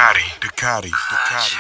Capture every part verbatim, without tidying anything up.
Ducati, Ducati, Ducati.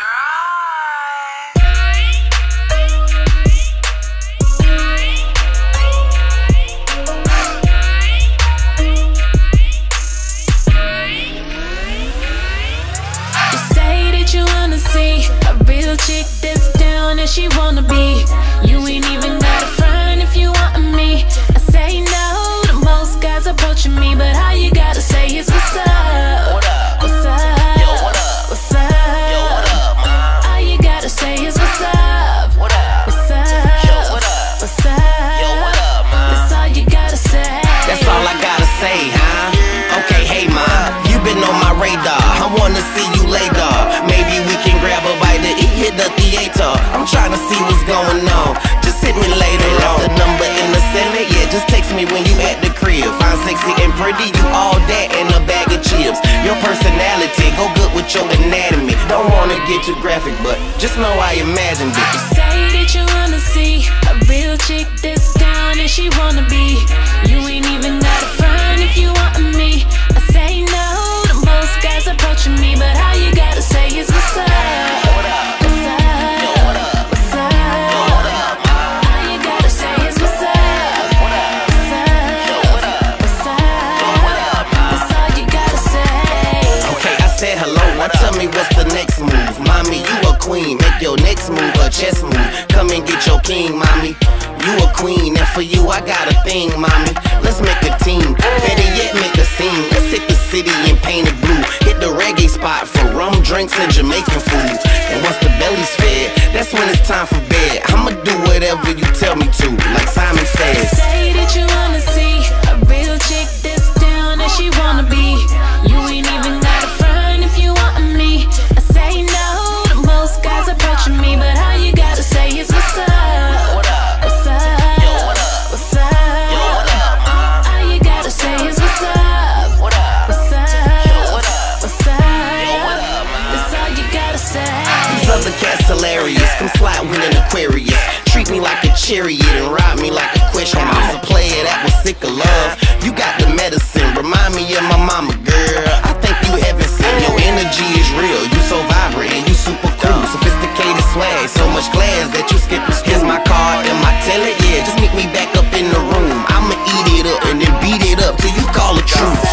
You say that you wanna see a real chick that's down and she wanna be. You ain't even got a front if you want me. I say no to most guys approaching me, but all you gotta say is what's up. What up? What's up? Yo, what up? What's up? Yo, what up, man? All you gotta say is what's up. What up? What's up? Yo, what up? What's up? Yo, what up, man? That's all you gotta say. That's all I gotta say, huh? Okay, hey, ma, you been on my radar. I wanna see you later. Maybe we can grab a bite to eat, hit the theater. I'm trying to see what's going on. Just hit me later on. The number in the center, yeah, just text me when you at the crib. Fine, sexy, and pretty, you all that and a bag of chips. Your personality go good with your anatomy. Don't wanna get too graphic, but just know I imagined it. You say that you wanna see a real chick that's down and she wanna be. You ain't even got a front if you want me. I say no to most guys approaching me, but all you gotta say is what's up. What up? What's up? Yo, what up? What's up? Yo, what up, man? All you gotta say is what's up. What up? What's up? Yo, what up? What's up? Yo, what up, man? That's all you gotta say. Okay, I said hello, now tell me what's the next move. Mommy, you a queen, make your next move a chess move. Come and get your king, mommy. You a queen, and for you I got a thing, mommy. Let's make a team, better yet make a scene. Let's hit the city and paint it blue. Hit the reggae spot for rum, drinks, and Jamaican food. And once the belly's fed, that's when it's time for bed. I'ma do whatever you tell me to, like Simon says. Say that you wanna see a real chick that's down and she wanna be. You ain't even got a front if you want me. I say no to most guys approaching me, but all you gotta say is what's up. What up? What's up? Yo, what up? What's up? Yo, what up, man? All you gotta say is what's up. What up? What's up? Yo, what up? What's up? Yo, what up, man? That's all you gotta say. These other cats hilarious, come slide with an Aquarius. Treat me like a chariot and ride me like a question. I was a player that was sick of love. You got the medicine, remind me of my mama, girl. I think you haven't seen, your energy is real. You so vibrant and you super cool. Sophisticated swag, so much class that you skip the Here's my card and my teller, yeah. Just meet me back up in the room. I'ma eat it up and then beat it up till you call the truth.